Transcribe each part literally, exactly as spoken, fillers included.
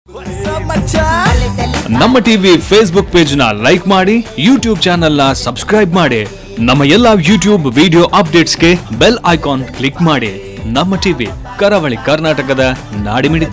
ನಮ್ಮ TV Facebook page ನ like ಮಾಡಿ, ಯೂಟ್ಯೂಬ್ ಚಾನೆಲ್ ನ ಸಬ್ಸ್ಕ್ರೈಬ್ ಮಾಡಿ, ನಮ್ಮ ಎಲ್ಲಾ ಯೂಟ್ಯೂಬ್ ವಿಡಿಯೋ ಅಪ್ಡೇಟ್ಸ್ಗೆ ಬೆಲ್ ಐಕಾನ್ ಕ್ಲಿಕ್ ಮಾಡಿ. ನಮ್ಮ ಟಿವಿ ಕರಾವಳಿ ಕರ್ನಾಟಕದ ನಾಡಿಮಿಡಿತ.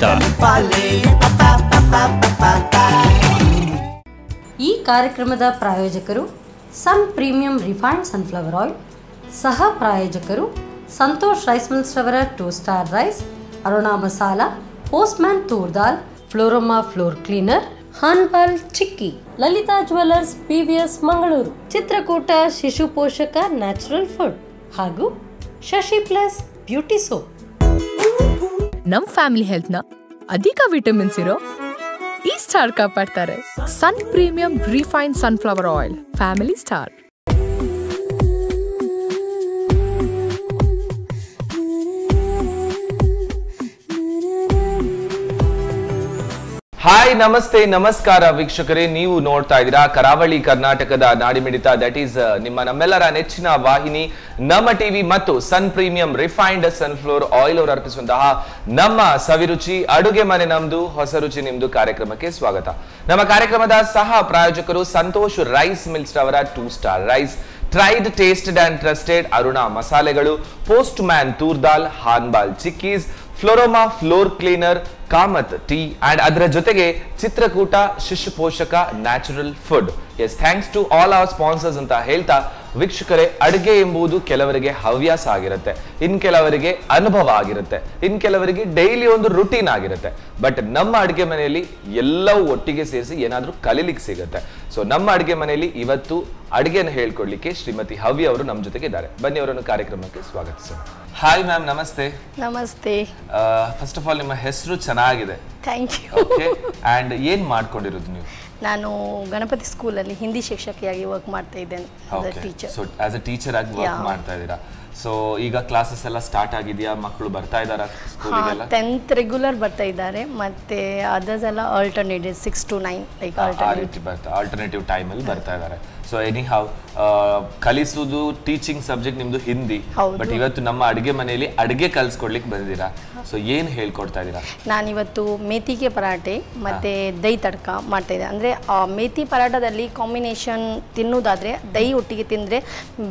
ಈ ಕಾರ್ಯಕ್ರಮದ ಪ್ರಾಯೋಜಕರು sun premium refined sunflower oil, ಸಹ ಪ್ರಾಯೋಜಕರು ಸಂತೋಷ್ ರೈಸ್ ಮಿಲ್ಸ್ ರವರ two star rice, Aruna masala, postman toor dal, Florama floor cleaner, ಹಾನ್ಬಾಲ್ ಚಿಕ್ಕಿ, ಲಲಿತಾ ಜ್ಯುವೆಲ್ಲರ್ಸ್ ಪಿವಿಎಸ್ ಮಂಗಳೂರು, ಚಿತ್ರಕೂಟ ಶಿಶು ಪೋಷಕ ನ್ಯಾಚುರಲ್ ಫುಡ್ ಹಾಗೂ ಶಶಿ ಪ್ಲಸ್ ಬ್ಯೂಟಿ ಸೋಪ್. ನಮ್ ಫ್ಯಾಮಿಲಿ ಹೆಲ್ತ್ ನ ಅಧಿಕ ವಿಟಮಿನ್ಸ್ ಇರೋ ಈ ಸ್ಟಾರ್ ಕಾಪಾಡ್ತಾರೆ. Sun premium refined sunflower oil, family star. Hi, ನಮಸ್ತೆ, ನಮಸ್ಕಾರ ವೀಕ್ಷಕರೇ. ನೀವು ನೋಡ್ತಾ ಇದ್ದೀರಾ ಕರಾವಳಿ ಕರ್ನಾಟಕದ ನಾಡಿಮಿಡಿತ. ದಟ್ ಈಸ್ ನಿಮ್ಮ ನಮ್ಮೆಲ್ಲರ ನೆಚ್ಚಿನ ವಾಹಿನಿ ನಮ್ಮ ಟಿವಿ ಮತ್ತು sun premium refined sunflower oil ಅವರು ಅರ್ಪಿಸುವಂತಹ ನಮ್ಮ ಸವಿರುಚಿ ಅಡುಗೆ ಮನೆ ನಮ್ದು, ಹೊಸ ರುಚಿ ನಿಮ್ದು ಕಾರ್ಯಕ್ರಮಕ್ಕೆ ಸ್ವಾಗತ. ನಮ್ಮ ಕಾರ್ಯಕ್ರಮದ ಸಹ ಪ್ರಾಯೋಜಕರು ಸಂತೋಷ್ ರೈಸ್ ಮಿಲ್ಸ್ ರವರ two star rice, tried tasted and trusted Aruna ಮಸಾಲೆಗಳು, ಪೋಸ್ಟ್ ಮ್ಯಾನ್ ತೂರ್ ದಾಲ್, ಹಾನ್ಬಾಲ್ ಚಿಕ್ಕೀಸ್, Florama floor cleaner, Kamath tea and ಅದರ ಜೊತೆಗೆ ಚಿತ್ರಕೂಟ ಶಿಶು ಪೋಷಕ natural food. Yes, thanks to all our sponsors ಅಂತ ಹೇಳ್ತಾ, ವೀಕ್ಷಕರೇ, ಅಡುಗೆ ಎಂಬುದು ಕೆಲವರಿಗೆ ಹವ್ಯಾಸ ಆಗಿರುತ್ತೆ, ಇನ್ ಕೆಲವರಿಗೆ ಅನುಭವ ಆಗಿರುತ್ತೆ, ಇನ್ ಕೆಲವರಿಗೆ ಡೈಲಿ ಒಂದು ರುಟೀನ್ ಆಗಿರುತ್ತೆ. ಬಟ್ ನಮ್ಮ ಅಡುಗೆ ಮನೆಯಲ್ಲಿ ಎಲ್ಲವೂ ಒಟ್ಟಿಗೆ ಸೇರಿಸಿ ಏನಾದ್ರೂ ಕಲೀಲಿಕ್ಕೆ ಸಿಗುತ್ತೆ. ಸೊ ನಮ್ಮ ಅಡುಗೆ ಮನೆಯಲ್ಲಿ ಇವತ್ತು ಅಡುಗೆಯನ್ನು ಹೇಳ್ಕೊಡ್ಲಿಕ್ಕೆ ಶ್ರೀಮತಿ ಹವ್ಯ ಅವರು ನಮ್ಮ ಜೊತೆಗೆ ಇದ್ದಾರೆ. ಬನ್ನಿ, ಅವರನ್ನು ಕಾರ್ಯಕ್ರಮಕ್ಕೆ ಸ್ವಾಗತಿಸೋಣ. ಹಾಯ್ ಮ್ಯಾಮ್, ನಮಸ್ತೆ. ನಮಸ್ತೆ. ಫಸ್ಟ್ ಆಫ್ ಆಲ್ ನಿಮ್ಮ ಹೆಸರು ಚೆನ್ನಾಗಿದೆ. Thank you. ಓಕೆ, ಅಂಡ್ ಏನ್ ಮಾಡ್ಕೊಂಡಿರೋದು ನೀವು? ನಾನು ಗಣಪತಿ ಸ್ಕೂಲಲ್ಲಿ ಹಿಂದಿ ಶಿಕ್ಷಕಿಯಾಗಿ ವರ್ಕ್ ಮಾಡ್ತಾ ಇದ್ದೇನೆ. Teacher. So as a teacher ಆಗಿ ವರ್ಕ್ ಮಾಡ್ತಾ ಇದ್ದೀರಾ. ಸೊ ಈಗ ಕ್ಲಾಸಸ್ ಎಲ್ಲ ಸ್ಟಾರ್ಟ್ ಆಗಿದೆಯಾ? ಮಕ್ಕಳು ಬರ್ತಾ ಇದ್ದಾರಾ ಸ್ಕೂಲಿಗೆಲ್ಲ? ಟೆಂತ್ ರೆಗ್ಯುಲರ್ ಬರ್ತಾ ಇದ್ದಾರೆ, ಮತ್ತೆ ಅದರ್ಸ್ ಎಲ್ಲ alternative six to nine like alternative time ಅಲ್ಲಿ ಬರ್ತಾ ಇದ್ದಾರೆ. ಸೊ ಎನಿ ಹೌ, ಕಲಿಸುವುದು ಟೀಚಿಂಗ್ ಸಬ್ಜೆಕ್ಟ್ ನಿಮ್ದು ಹಿಂದಿ, ಬಟ್ ಇವತ್ತು ನಮ್ಮ ಅಡುಗೆ ಮನೆಯಲ್ಲಿ ಅಡುಗೆ ಕಲಿಸ್ಕೊಡ್ಲಿಕ್ಕೆ ಬಂದಿದ್ದೀರಾ. ಸೊ ಏನ್ ಹೇಳ್ಕೊಡ್ತಾ ಇದ್ದೀರಾ? ನಾನಿವತ್ತು ಮೇಥಿಗೆ ಪರಾಟೆ ಮತ್ತೆ ದಹಿ ತಡ್ಕ ಮಾಡ್ತಾ ಇದ್ದೆ. ಅಂದ್ರೆ ಮೇಥಿ ಪರಾಟದಲ್ಲಿ ಕಾಂಬಿನೇಷನ್ ತಿನ್ನೋದಾದ್ರೆ ದಹಿ ಒಟ್ಟಿಗೆ ತಿಂದ್ರೆ,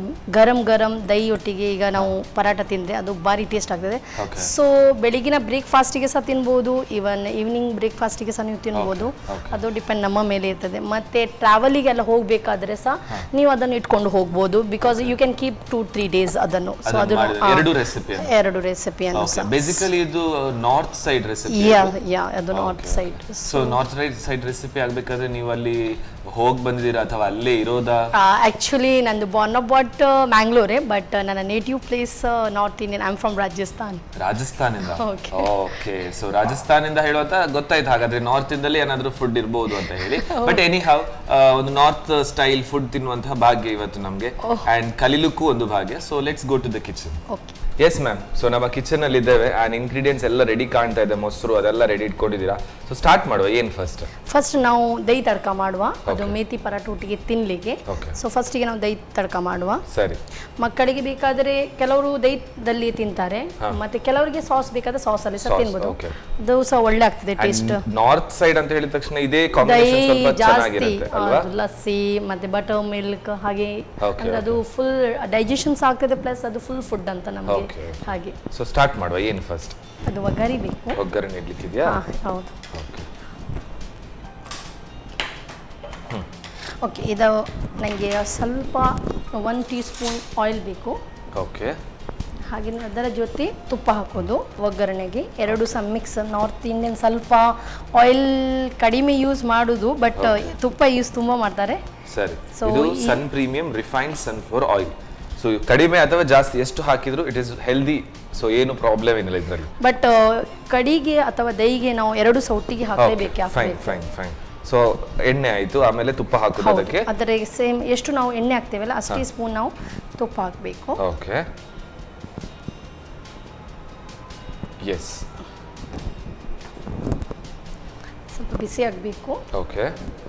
ಗರಂ ಗರಂ ದಹಿ ಒಟ್ಟಿಗೆ ಈಗ ನಾವು ಪರಾಟ ತಿಂದ್ರೆ ಅದು ಭಾರಿ ಟೇಸ್ಟ್ ಆಗ್ತದೆ. ಸೊ ಬೆಳಿಗಿನ ಬ್ರೇಕ್ಫಾಸ್ಟಿಗೆ ಸಹ ತಿನ್ಬೋದು, ಇವನ್ ಈವ್ನಿಂಗ್ ಬ್ರೇಕ್ಫಾಸ್ಟಿಗೆ ಸಹ ನೀವು ತಿನ್ಬೋದು. ಅದು ಡಿಪೆಂಡ್ ನಮ್ಮ ಮೇಲೆ ಇರ್ತದೆ. ಮತ್ತೆ ಟ್ರಾವೆಲಿಗೆಲ್ಲ ಹೋಗ್ಬೇಕಾದ್ರೆ ಸಹ ನೀವು ಅದನ್ನು ಇಟ್ಕೊಂಡು ಹೋಗ್ಬೋದು, because you can keep two three days ಅದನ್ನು. ಸೊ ಅದು ಎರಡು ರೆಸಿಪಿ ಎರಡು ರೆಸಿಪಿಯನ್ನು ಸಹ ಬೇಸಿಕಲಿ ಇದು north side recipe. Yeah yeah ಅದು north side. So north side recipe ಆಗ್ಬೇಕಾದ್ರೆ ನೀವು ಅಲ್ಲಿ ಹೋಗಿ ಬಂದಿದ್ದೀರಾ ಅಥವಾ ಅಲ್ಲೇ ಇರೋದಾ? ಆಕ್ಚುಲಿ ನಂದು ಬಾರ್ನ್ ಆಫ್ ಬಾಟ್ ಮ್ಯಾಂಗ್ಳೂರೇ, ಬಟ್ ನನ್ನ native place north Indian. I am from Rajasthan. ರಾಜಸ್ಥಾನಿಂದ. ಓಕೆ, ಸೊ ರಾಜಸ್ಥಾನಿಂದ ಹೇಳುವಂತ ಗೊತ್ತಾಯ್ತು. ಹಾಗಾದ್ರೆ ನಾರ್ತ್ ಇಂದಲೇ ಏನಾದ್ರೂ ಫುಡ್ ಇರಬಹುದು ಅಂತ ಹೇಳಿ. ಬಟ್ ಎನಿ ಹೌ, ಒಂದು ನಾರ್ತ್ ಸ್ಟೈಲ್ ಫುಡ್ ತಿನ್ನುವಂತಹ ಭಾಗ್ಯ ಇವತ್ತು ನಮ್ಗೆ, ಅಂಡ್ ಕಲಿಲಿಕ್ಕೂ ಒಂದು ಭಾಗ್ಯ. So let's go to the kitchen. Yes ma'am, so ನಮ್ಮ ಕಿಚನ್ ಅಲ್ಲಿ ಇದ್ದೇವೆ. ಅಂಡ್ ಇಂಗ್ರೀಡಿಯೆಂಟ್ಸ್ ಎಲ್ಲ ರೆಡಿ ಕಾಣ್ತಾ ಇದೆ, ಮೊಸರು ಅದೆಲ್ಲ ರೆಡಿ ಇಟ್ಕೊಂಡಿದ್ದೀರಾ. ಸೊ ಸ್ಟಾರ್ಟ್ ಮಾಡುವ. ಏನ್ ಫಸ್ಟ್? ಫಸ್ಟ್ ನಾವು ದಹಿ ತಡ್ಕ ಮಾಡುವ. ಅದು ಮೇಥಿ ಪರಾಟ ಒಟ್ಟಿಗೆ ತಿನ್ಲಿಕ್ಕೆ. ಸೊ ಫಸ್ಟಿಗೆ ನಾವು ದಹಿ ತಡ್ಕ ಮಾಡುವ. ಸರಿ. ಮಕ್ಕಳಿಗೆ ಬೇಕಾದ್ರೆ ಕೆಲವರು ದಹಿದಲ್ಲಿ ತಿಂತಾರೆ, ಮತ್ತೆ ಕೆಲವರಿಗೆ ಸಾಸ್ ಬೇಕಾದ್ರೆ ಸಾಸ್ ಅಲ್ಲಿ ಸಹ ತಿನ್ಬೋದು. ಅದು ಸಹ ಒಳ್ಳೆ ಆಗ್ತದೆ ಟೇಸ್ಟ್. ನಾರ್ತ್ ಸೈಡ್ ಅಂತ ಹೇಳಿದ ತಕ್ಷಣ ಇದೇ ಕಾಂಬಿನೇಷನ್ ಸ್ವಲ್ಪ ಚೆನ್ನಾಗಿರುತ್ತೆ ಅಲ್ವಾ? ಲಸ್ಸಿ ಮತ್ತೆ ಬಟರ್ ಮಿಲ್ಕ್ ಹಾಗೆ, ಅದು ಫುಲ್ ಡೈಜೆಷನ್ಸ್ ಆಗ್ತದೆ, ಪ್ಲಸ್ ಅದು ಫುಲ್ ಫುಡ್ ಅಂತ ನಮಗೆ ಹಾಗೆ. ಸೊ ಸ್ಟಾರ್ಟ್ ಮಾಡುವ. ಏನು ಫಸ್ಟ್? ಅದು ಒಗ್ಗರಿ ಬೇಕು. ಒಗ್ಗರಣೆ ಇಡ್ಲಿಕ್ಕೆ ಇದೆಯಾ? ಹೌದು. ಓಕೆ, ಇದು ನನಗೆ ಸ್ವಲ್ಪ ಒನ್ ಟೀ ಸ್ಪೂನ್ ಆಯಿಲ್ ಬೇಕು. ಓಕೆ. ಹಾಗೆ ಅದರ ಜೊತೆ ತುಪ್ಪ ಹಾಕೋದು ಒಗ್ಗರಣೆಗೆ. ಎರಡು ಸಹ ಮಿಕ್ಸ್. ನಾರ್ತ್ ಇಂಡಿಯನ್ ಸ್ವಲ್ಪ ಆಯಿಲ್ ಕಡಿಮೆ ಯೂಸ್ ಮಾಡೋದು, ಬಟ್ ತುಪ್ಪ ಯೂಸ್ ತುಂಬ ಮಾಡ್ತಾರೆ. ಸರಿ. ಇದು sun premium refined sunflower oil. So ಕಡಿಮೆ ಅಥವಾ ಜಾಸ್ತಿ ಎಷ್ಟು ಹಾಕಿದ್ರು ಇಟ್ ಇಸ್ ಹೆಲ್ದಿ. ಸೊ ಏನು ಪ್ರಾಬ್ಲಮ್ ಏನಿಲ್ಲ ಇದರಲ್ಲಿ. ಬಟ್ ಕಡಿಗೆ ಅಥವಾ ದಹಿಗೆ ನಾವು ಎರಡು ಸಹ ಒಟ್ಟಿಗೆ ಹಾಕಲೇಬೇಕು. Fine fine fine. ಸೊ ಎಣ್ಣೆ ಆಯ್ತು, ಆಮೇಲೆ ತುಪ್ಪ ಹಾಕೋದು ಅದಕ್ಕೆ. ಅದರ ಸೇಮ್ ಎಷ್ಟು ನಾವು ಎಣ್ಣೆ ಹಾಕ್ತೇವಲ್ಲ ಅಷ್ಟೇ ಸ್ಪೂನ್ ನಾವು ತುಪ್ಪ ಹಾಕಬೇಕು. ಓಕೆ. ಎಸ್. ಸ್ವಲ್ಪ ಬಿಸಿ ಆಗಬೇಕು. ಓಕೆ.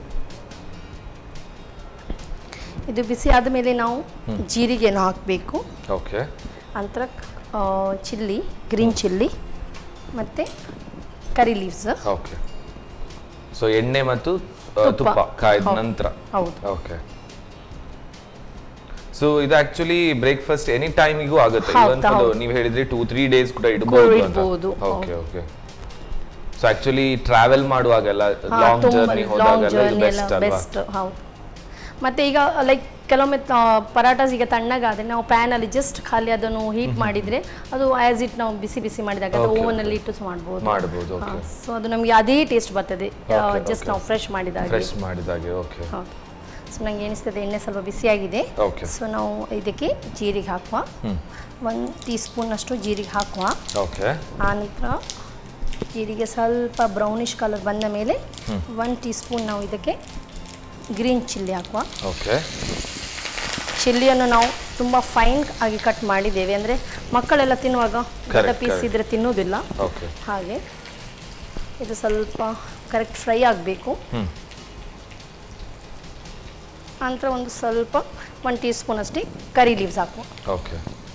ಇದು ಬಿಸಿ ಆದ ಮೇಲೆ ನಾವು ಜೀರಿಗೆಯನ್ನು ಹಾಕಬೇಕು. ಓಕೆ. ನಂತರ ಚಿಲ್ಲಿ, ಗ್ರೀನ್ ಚಿಲ್ಲಿ ಮತ್ತು ಕರಿ ಲೀವ್ಸ್. ಓಕೆ. ಸೊ ಎಣ್ಣೆ ಮತ್ತು ತುಪ್ಪ ಕಾಯ್ದ ನಂತರ. ಹೌದು. ಓಕೆ. ಸೊ ಇದು ಆಕ್ಚುಲಿ ಬ್ರೇಕ್ಫಾಸ್ಟ್ ಎನಿ ಟೈಮಿಗೂ ಆಗುತ್ತೆ. ಇವನ್ ನೀವು ಹೇಳಿದ್ರಿ ಟೂ ತ್ರೀ ಡೇಸ್ ಕೂಡ ಇಡಬಹುದು. Okay okay. So actually travel ಮಾಡುವಾಗೆಲ್ಲ ಲಾಂಗ್ ಜರ್ನಿ ಹೋದಾಗೆಲ್ಲ ಇದು ಬೆಸ್ಟ್ ಅಲ್ವಾ? ಹೌದು. ಮತ್ತೆ ಈಗ ಲೈಕ್ ಕೆಲವೊಮ್ಮೆ ಪರಾಟಾಸ್ ಈಗ ತಣ್ಣಗಾದ್ರೆ ನಾವು ಪ್ಯಾನ್ ಅಲ್ಲಿ ಜಸ್ಟ್ ಖಾಲಿ ಅದನ್ನು ಹೀಟ್ ಮಾಡಿದ್ರೆ ಅದು ಆಸ್ ಇಟ್ ನಾವು ಬಿಸಿ ಬಿಸಿ ಮಾಡಿದಾಗ ಓವನ್ ಅಲ್ಲಿ ಇಟ್ಟು ಮಾಡಬಹುದು ಮಾಡಬಹುದು. ಓಕೆ. ಸೊ ಅದು ನಮಗೆ ಅದೇ ಟೇಸ್ಟ್ ಬರ್ತದೆ ಜಸ್ಟ್ ನಾವು ಫ್ರೆಶ್ ಮಾಡಿದಾಗ. ಫ್ರೆಶ್ ಮಾಡಿದಾಗ. ಓಕೆ. ಹೌದು. ಸೊ ನಂಗೆ ಏನಿಸ್ತದೆ ಎಣ್ಣೆ ಸ್ವಲ್ಪ ಬಿಸಿಯಾಗಿದೆ. ಸೊ ನಾವು ಇದಕ್ಕೆ ಜೀರಿಗೆ ಹಾಕುವ. ಒಂದು ಟೀ ಸ್ಪೂನ್ ಅಷ್ಟು ಜೀರಿಗೆ ಹಾಕುವ. ಓಕೆ. ಆನಂತರ ಜೀರಿಗೆ ಸ್ವಲ್ಪ ಬ್ರೌನಿಶ್ ಕಲರ್ ಬಂದ ಮೇಲೆ ಒನ್ ಟೀ ಸ್ಪೂನ್ ನಾವು ಇದಕ್ಕೆ ಗ್ರೀನ್ ಚಿಲ್ಲಿ ಹಾಕುವ. ಓಕೆ. ಚಿಲ್ಲಿಯನ್ನು ನಾವು ತುಂಬ ಫೈನ್ ಆಗಿ ಕಟ್ ಮಾಡಿದ್ದೇವೆ, ಅಂದರೆ ಮಕ್ಕಳೆಲ್ಲ ತಿನ್ನುವಾಗ ದೊಡ್ಡ ಪೀಸ್ ಇದ್ರೆ ತಿನ್ನೋದಿಲ್ಲ. ಹಾಗೆ ಇದು ಸ್ವಲ್ಪ ಕರೆಕ್ಟ್ ಫ್ರೈ ಆಗಬೇಕು. ನಂತರ ಒಂದು ಸ್ವಲ್ಪ ಒನ್ ಟೀ ಸ್ಪೂನ್ ಅಷ್ಟೇ ಕರಿ ಲೀವ್ಸ್ ಹಾಕುವ. ಓಕೆ.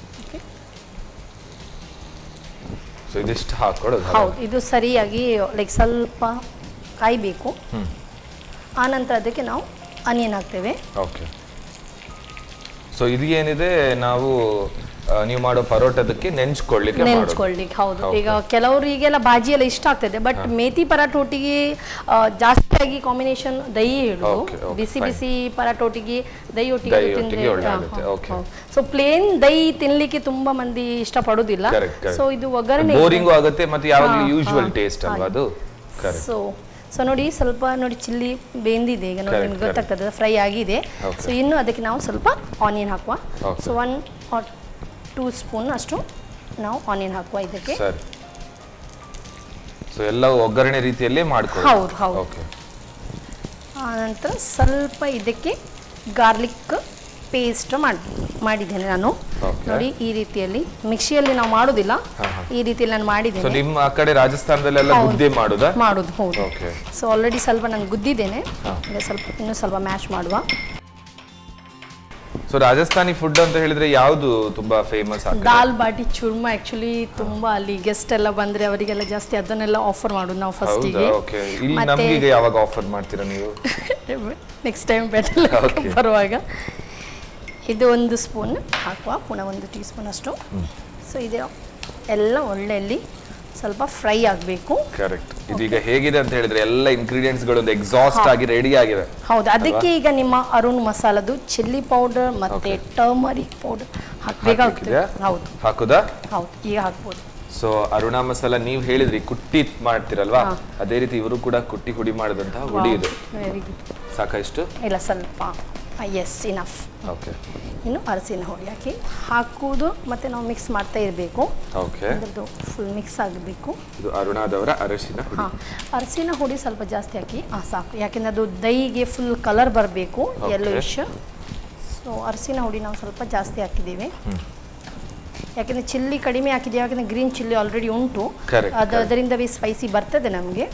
ಸೊ ಇದಿಷ್ಟು ಹಾಕೊಳ್ಳೋದು. ಹೌದು. ಇದು ಸರಿಯಾಗಿ ಲೈಕ್ ಸ್ವಲ್ಪ ಕಾಯಬೇಕು. ಆನಂತರ ಅದಕ್ಕೆ ನಾವು ಆನಿಯನ್ ಹಾಕ್ತೇವೆ. ಓಕೆ. ಸೊ ಇದು ಏನಿದೆ ನಾವು ನೀವು ಮಾಡೋ ಪರೋಟದಕ್ಕೆ ನೆಂಚ್ಕೊಳ್ಳಿಕ್ಕೆ ನೆಂಚ್ಕೊಳ್ಳಿಕ್ಕೆ. ಹೌದು. ಈಗ ಕೆಲವರಿಗೆಲ್ಲ ಬಾಜಿ ಎಲ್ಲ ಇಷ್ಟ ಆಗ್ತದೆ, ಬಟ್ ಮೇಥಿ ಪರಾಟ ಒಟ್ಟಿಗೆ ಜಾಸ್ತಿಯಾಗಿ ಕಾಂಬಿನೇಷನ್ ದಹಿ ಇಡುದು. ಬಿಸಿ ಬಿಸಿ ಪರಾಟ ಒಟ್ಟಿಗೆ ದಹಿ ಒಟ್ಟಿಗೆ ತಿಂದ್ರೆ. ಸೊ ಪ್ಲೇನ್ ದಹಿ ತಿನ್ಲಿಕ್ಕೆ ತುಂಬಾ ಮಂದಿ ಇಷ್ಟ ಪಡುದಿಲ್ಲ. ಸೊ ಇದು ಒಗ್ಗರಣೆ ಬೋರಿಂಗ್ ಆಗುತ್ತೆ ಮತ್ತೆ ಯಾವಾಗಲೂ ಯೂಶುವಲ್ ಟೇಸ್ಟ್ ಅಲ್ವಾ ಅದು. ಸೊ ಸೊ ನೋಡಿ ಸ್ವಲ್ಪ ನೋಡಿ ಚಿಲ್ಲಿ ಬೆಂದಿದೆ, ಈಗ ನೋಡಿ ನಿಮ್ಗೆ ಗೊತ್ತಾಗ್ತದೆ ಫ್ರೈ ಆಗಿದೆ. ಸೊ ಇನ್ನು ಅದಕ್ಕೆ ನಾವು ಸ್ವಲ್ಪ ಆನಿಯನ್ ಹಾಕುವ. So one or two spoon ಅಷ್ಟು ನಾವು ಆನಿಯನ್ ಹಾಕುವ ಇದಕ್ಕೆ. ಸೊ ಎಲ್ಲ ಒಗ್ಗರಣೆ ರೀತಿಯಲ್ಲೇ ಮಾಡ್ಕೊಳ್ಳಿ. ಹೌದು ಹೌದು. ಆನಂತರ ಸ್ವಲ್ಪ ಇದಕ್ಕೆ ಗಾರ್ಲಿಕ್ ಪೇಸ್ಟ್ ಮಾಡಿ ಮಾಡಿದ್ದೇನೆ ನಾನು. ನೋಡಿ ಈ ರೀತಿಯಲ್ಲಿ ಮಿಕ್ಸಿಯಲ್ಲಿ ನಾವು ಮಾಡುದಿಲ್ಲ, ಈ ರೀತಿಯಲ್ಲಿ ನಾನು ಮಾಡಿದ್ದೇನೆ. ನಿಮ್ಮ ಕಡೆ ರಾಜಸ್ಥಾನದಲ್ಲೆಲ್ಲ ಗುದ್ದೆ ಮಾಡುದಾ? ಮಾಡುದು. ಹೌದು. ಸೊ ಆಲ್ರೆಡಿ ಸ್ವಲ್ಪ ನಾನು ಗುದ್ದಿದ್ದೇನೆ, ಸ್ವಲ್ಪ ಇನ್ನೂ ಸ್ವಲ್ಪ ಮ್ಯಾಶ್ ಮಾಡುವ. ಸೊ ರಾಜಸ್ಥಾನಿ ಫುಡ್ ಅಂತ ಹೇಳಿದ್ರೆ ಯಾವುದು ತುಂಬಾ ಫೇಮಸ್? ದಾಲ್ ಬಾಟಿ ಚೂರ್ಮಾ. ಆಕ್ಚುಲಿ ತುಂಬಾ ಅಲ್ಲಿ ಗೆಸ್ಟ್ ಎಲ್ಲ ಬಂದ್ರೆ ಅವರಿಗೆಲ್ಲ ಜಾಸ್ತಿ ಅದನ್ನೆಲ್ಲ ಆಫರ್ ಮಾಡೋದು ನಾವು ಫಸ್ಟ್ ಗೆ. ಓಕೆ. ಇಲ್ಲಿ ನಮಗೆ ಈಗ ಯಾವಾಗ ಆಫರ್ ಮಾಡ್ತೀರಾ ನೀವು? ನೆಕ್ಸ್ಟ್ ಟೈಮ್ ಬೆಟಲ್ ಬರುವಾಗ. ಇದು ಒಂದು ಸ್ಪೂನ್ ಹಾಕುವ, ಪುನಃ ಒಂದು ಟೀ ಸ್ಪೂನ್ ಅಷ್ಟು. ಸೊ ಇದು ಎಲ್ಲ ಒಳ್ಳೆಯಲ್ಲಿ ಸ್ವಲ್ಪ ಫ್ರೈ ಆಗಬೇಕು. ಕರೆಕ್ಟ್. ಇದೀಗ ಹೇಗಿದೆ ಅಂತ ಹೇಳಿದ್ರೆ ಎಲ್ಲ ಇಂಗ್ರೀಡಿಯೆಂಟ್ಸ್ ಗಳು ಎಕ್ಸಾಸ್ಟ್ ಆಗಿ ರೆಡಿ ಆಗಿವೆ. ಹೌದು. ಅದಕ್ಕೆ ಈಗ ನಿಮ್ಮ ಅರುಣ್ ಮಸಾಲದು ಚಿಲ್ಲಿ ಪೌಡರ್ ಮತ್ತೆ ಟರ್ಮರಿಕ್ ಪೌಡರ್ ಹಾಕಬೇಕಾಗ್ತದೆ. ಹೌದು. ಹಾಕುದಾ? ಹೌದು, ಈಗ ಹಾಕ್ಬೋದು. ಸೊ ಅರುಣಾ ಮಸಾಲ ನೀವು ಹೇಳಿದ್ರಿ ಕುಟ್ಟಿ ಮಾಡ್ತಿರಲ್ವಾ, ಅದೇ ರೀತಿ ಇವರು ಕೂಡ ಕುಟ್ಟಿ ಹುಡಿ ಮಾಡಿದಂತಹ ಹುಡಿ ಇದು. Very good. ಸಾಕಷ್ಟು? ಇಲ್ಲ ಸ್ವಲ್ಪ. Yes, enough. ಓಕೆ. ಇನ್ನು ಅರಸಿನ ಹುಡಿ ಹಾಕಿ ಹಾಕುವುದು ಮತ್ತೆ ನಾವು ಮಿಕ್ಸ್ ಮಾಡ್ತಾ ಇರಬೇಕು. ಓಕೆ. ಅದರದ್ದು ಫುಲ್ ಮಿಕ್ಸ್ ಆಗಬೇಕು. ಇದು ಅರುಣಾದವರ ಅರಸಿನ ಹುಡಿ. ಹಾಂ, ಅರಸಿನ ಹುಡಿ ಸ್ವಲ್ಪ ಜಾಸ್ತಿ ಹಾಕಿ. ಹಾಂ ಸಾಕು, ಯಾಕೆಂದರೆ ಅದು ದಹಿಗೆ ಫುಲ್ ಕಲರ್ ಬರಬೇಕು, ಯೆಲ್ಲೋಯಿಶ್. ಸೊ ಅರಸಿನ ಹುಡಿ ನಾವು ಸ್ವಲ್ಪ ಜಾಸ್ತಿ ಹಾಕಿದ್ದೀವಿ, ಯಾಕೆಂದರೆ ಚಿಲ್ಲಿ ಕಡಿಮೆ ಹಾಕಿದ್ದೀವಿ, ಯಾಕೆಂದರೆ ಗ್ರೀನ್ ಚಿಲ್ಲಿ ಆಲ್ರೆಡಿ ಉಂಟು, ಅದು ಅದರಿಂದವೇ ಸ್ಪೈಸಿ ಬರ್ತದೆ ನಮಗೆ.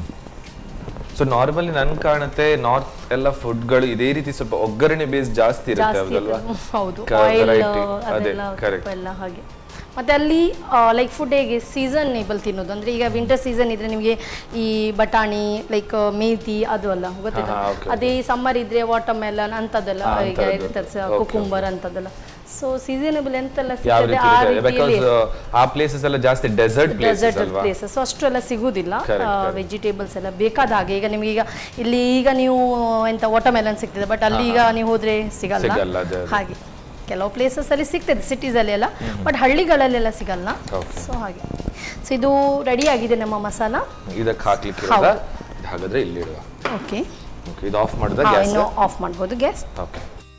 ಸೊ ನಾರ್ಮಲಿ ನನ್ ಕಾಣುತ್ತೆ ನಾರ್ತ್ ಎಲ್ಲ ಫುಡ್ಗಳು ಇದೇ ರೀತಿ ಸ್ವಲ್ಪ ಒಗ್ಗರಣೆ ಬೇಸ್ ಜಾಸ್ತಿ ಇರುತ್ತೆ ಅಲ್ವಾ? ಹೌದು, ಆಯಿಲ್ ಅದೆಲ್ಲ ಎಲ್ಲ ಹಾಗೆ. ಮತ್ತೆ ಅಲ್ಲಿ ಲೈಕ್ ಫುಡ್ ಹೇಗೆ ಸೀಸನೇಬಲ್ ತಿನ್ನೋದು, ಅಂದ್ರೆ ಈಗ ವಿಂಟರ್ ಸೀಸನ್ ಇದ್ರೆ ನಿಮಗೆ ಈ ಬಟಾಣಿ ಲೈಕ್ ಮೇಥಿ ಅದು ಅಲ್ಲ ಗೊತ್ತಿಲ್ಲ, ಅದೇ ಸಮ್ಮರ್ ಇದ್ರೆ ವಾಟರ್ ಮೆಲನ್ ಅಂತದೆಲ್ಲ ಈಗ ಇರ್ತದೆ, ಕುಕುಂಬರ್ ಅಂತದೆಲ್ಲ. ಸೊ ಸೀಸನೇಬಲ್ ಎಂತೆಲ್ಲ ಸಿಗ್ತದೆ ಆ ರೀತಿಯಲ್ಲಿ ಆ ಪ್ಲೇಸಸ್ ಎಲ್ಲ ಜಾಸ್ತಿ ಡೆಸರ್ಟ್ ಪ್ಲೇಸಸ್ ಅಲ್ವಾ? ಪ್ಲೇಸಸ್. ಸೊ ಅಷ್ಟು ಎಲ್ಲ ಸಿಗುದಿಲ್ಲ ವೆಜಿಟೇಬಲ್ಸ್ ಎಲ್ಲ ಬೇಕಾದ ಹಾಗೆ. ಈಗ ನಿಮಗೆ ಈಗ ಇಲ್ಲಿ ಈಗ ನೀವು ಎಂತ ವಾಟರ್ ಮೆಲನ್ ಸಿಗ್ತದೆ, ಬಟ್ ಅಲ್ಲಿ ಈಗ ನೀವು ಹೋದ್ರೆ ಸಿಗಲ್ಲ ಹಾಗೆ. ಕೆಲವು ಪ್ಲೇಸಸ್ ಅಲ್ಲಿ ಸಿಗ್ತದೆ ಸಿಟೀಸ್ ಅಲ್ಲಿ ಎಲ್ಲ, ಬಟ್ ಹಳ್ಳಿಗಳಲ್ಲೆಲ್ಲ ಸಿಗಲ್ಲ. ಸೊ ಹಾಗೆ. ಸೊ ಇದು ರೆಡಿ ಆಗಿದೆ ನಮ್ಮ ಮಸಾಲ. ಇದಕ್ಕೆ ಹಾಕ್ಲಿಕ್ಕೆ ಹಾಗಾದ್ರೆ ಇಲ್ಲಿ ಇಡುವ. ಓಕೆ. ಓಕೆ, ಇದು ಆಫ್ ಮಾಡಿದ್ರೆ ಗ್ಯಾಸ್ ಇನ್ನು ಆಫ್ ಮಾಡಬಹುದು ಗ್ಯಾಸ್. ಓಕೆ.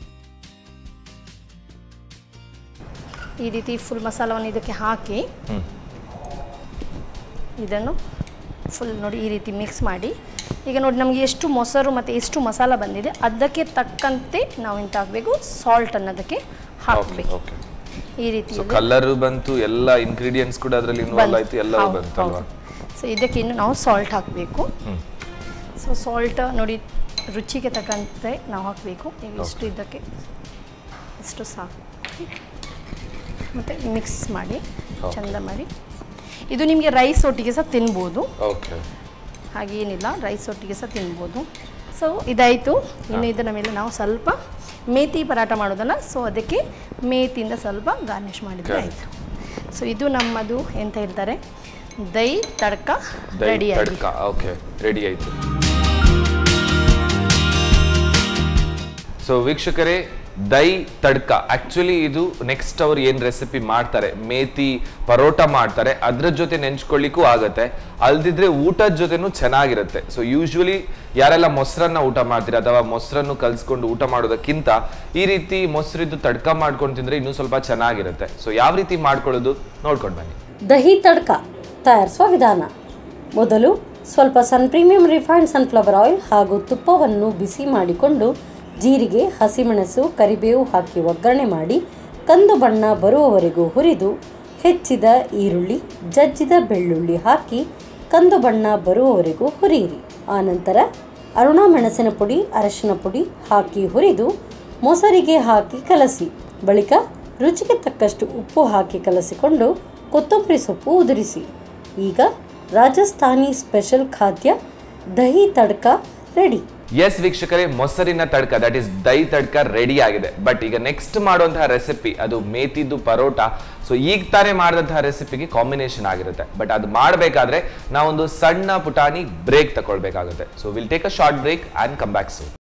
ಈ ರೀತಿ ಫುಲ್ ಮಸಾಲವನ್ನು ಇದಕ್ಕೆ ಹಾಕಿ ಇದನ್ನು ಫುಲ್ ನೋಡಿ ಈ ರೀತಿ ಮಿಕ್ಸ್ ಮಾಡಿ. ಈಗ ನೋಡಿ ನಮಗೆ ಎಷ್ಟು ಮೊಸರು ಮತ್ತು ಎಷ್ಟು ಮಸಾಲ ಬಂದಿದೆ ಅದಕ್ಕೆ ತಕ್ಕಂತೆ ನಾವು ಎಂತ ಹಾಕಬೇಕು, ಸಾಲ್ಟ್ ಅನ್ನೋದಕ್ಕೆ ಹಾಕಬೇಕು. ಈ ರೀತಿ ಕಲರ್ ಬಂತು, ಎಲ್ಲ ಇಂಗ್ರೀಡಿಯೆಂಟ್ಸ್ ಕೂಡ ಅದರಲ್ಲಿ ಇನ್ವಾಲ್ವ್ ಆಯ್ತು, ಎಲ್ಲವೂ ಬಂತಲ್ವಾ? ಸೊ ಇದಕ್ಕೆ ಇನ್ನು ನಾವು ಸಾಲ್ಟ್ ಹಾಕಬೇಕು. ಸೊ ಸಾಲ್ಟ್ ನೋಡಿ ರುಚಿಗೆ ತಕ್ಕಂತೆ ನಾವು ಹಾಕಬೇಕು. ಈಗ ಇಷ್ಟು ಇದಕ್ಕೆ ಇಷ್ಟು ಸಾಕು. ಮತ್ತು ಮಿಕ್ಸ್ ಮಾಡಿ ಚಂದ ಮಾಡಿ. ಇದು ನಿಮಗೆ ರೈಸ್ ಒಟ್ಟಿಗೆ ಸಹ ತಿನ್ಬೋದು. ಓಕೆ. ಹಾಗೇನಿಲ್ಲ, ರೈಸ್ ಒಟ್ಟಿಗೆ ಸಹ ತಿನ್ಬೋದು. ಸೊ ಇದಾಯಿತು. ಇನ್ನು ಇದರ ಮೇಲೆ ನಾವು ಸ್ವಲ್ಪ ಮೇಥಿ ಪರಾಟ ಮಾಡೋದಲ್ಲ, ಸೊ ಅದಕ್ಕೆ ಮೇಥಿಯಿಂದ ಸ್ವಲ್ಪ ಗಾರ್ನಿಷ್ ಮಾಡಿದರೆ ಆಯಿತು. ಸೊ ಇದು ನಮ್ಮದು ಎಂತ ಹೇಳ್ತಾರೆ, ದೈ ತಡ್ಕ ರೆಡಿ ಆಗಿ. ಓಕೆ, ರೆಡಿ ಆಯಿತು. ಸೊ ವೀಕ್ಷಕರೇ, ದೈ ತಡ್ಕ ಆಕ್ಚುಲಿ ಇದು ನೆಕ್ಸ್ಟ್ ಅವ್ರು ಏನ್ ರೆಸಿಪಿ ಮಾಡ್ತಾರೆ, ಮೇಥಿ ಪರೋಟ ಮಾಡ್ತಾರೆ, ಅದ್ರ ಜೊತೆ ನೆಂಚ್ಕೊಳ್ಳಿಕ್ಕೂ ಆಗತ್ತೆ, ಅಲ್ದಿದ್ರೆ ಊಟದ ಜೊತೆನೂ ಚೆನ್ನಾಗಿರುತ್ತೆ. ಸೊ ಯೂಶ್ವಲಿ ಯಾರೆಲ್ಲ ಮೊಸರನ್ನ ಊಟ ಮಾಡ್ತೀರಾ ಅಥವಾ ಮೊಸರನ್ನು ಕಲ್ಸ್ಕೊಂಡು ಊಟ ಮಾಡೋದಕ್ಕಿಂತ ಈ ರೀತಿ ಮೊಸರಿದ್ದು ತಡ್ಕ ಮಾಡ್ಕೊಂಡು ತಿಂದ್ರೆ ಇನ್ನೂ ಸ್ವಲ್ಪ ಚೆನ್ನಾಗಿರುತ್ತೆ. ಸೊ ಯಾವ ರೀತಿ ಮಾಡ್ಕೊಳ್ಳೋದು ನೋಡ್ಕೊಂಡು ಬನ್ನಿ. ದಹಿ ತಡ್ಕ ತಯಾರಿಸುವ ವಿಧಾನ. ಮೊದಲು ಸ್ವಲ್ಪ sun premium refined sunflower oil ಹಾಗೂ ತುಪ್ಪವನ್ನು ಬಿಸಿ ಮಾಡಿಕೊಂಡು ಜೀರಿಗೆ, ಹಸಿಮೆಣಸು, ಕರಿಬೇವು ಹಾಕಿ ಒಗ್ಗರಣೆ ಮಾಡಿ ಕಂದು ಬಣ್ಣ ಬರುವವರೆಗೂ ಹುರಿದು ಹೆಚ್ಚಿದ ಈರುಳ್ಳಿ, ಜಜ್ಜಿದ ಬೆಳ್ಳುಳ್ಳಿ ಹಾಕಿ ಕಂದು ಬಣ್ಣ ಬರುವವರೆಗೂ ಹುರಿಯಿರಿ. ಆನಂತರ ಅರುಣಾ ಮೆಣಸಿನ ಪುಡಿ, ಅರಶಿನ ಪುಡಿ ಹಾಕಿ ಹುರಿದು ಮೊಸರಿಗೆ ಹಾಕಿ ಕಲಸಿ, ಬಳಿಕ ರುಚಿಗೆ ತಕ್ಕಷ್ಟು ಉಪ್ಪು ಹಾಕಿ ಕಲಸಿಕೊಂಡು ಕೊತ್ತಂಬರಿ ಸೊಪ್ಪು ಉದುರಿಸಿ. ಈಗ ರಾಜಸ್ಥಾನಿ ಸ್ಪೆಷಲ್ ಖಾದ್ಯ ದಹಿ ತಡ್ಕ ರೆಡಿ. ಎಸ್ ವೀಕ್ಷಕರೇ, ಮೊಸರಿನ tadka that is dahi tadka ready ಆಗಿದೆ. ಬಟ್ ಈಗ ನೆಕ್ಸ್ಟ್ ಮಾಡುವಂತಹ ರೆಸಿಪಿ ಅದು ಮೇಥಿದ್ದು ಪರೋಟ. ಸೊ ಈಗ ತಾನೇ ಮಾಡಿದಂತಹ ರೆಸಿಪಿಗೆ ಕಾಂಬಿನೇಷನ್ ಆಗಿರುತ್ತೆ. ಬಟ್ ಅದು ಮಾಡಬೇಕಾದ್ರೆ ನಾವೊಂದು ಸಣ್ಣ ಪುಟಾಣಿ ಬ್ರೇಕ್ ತಗೊಳ್ಬೇಕಾಗುತ್ತೆ. So will take a short break and come back soon.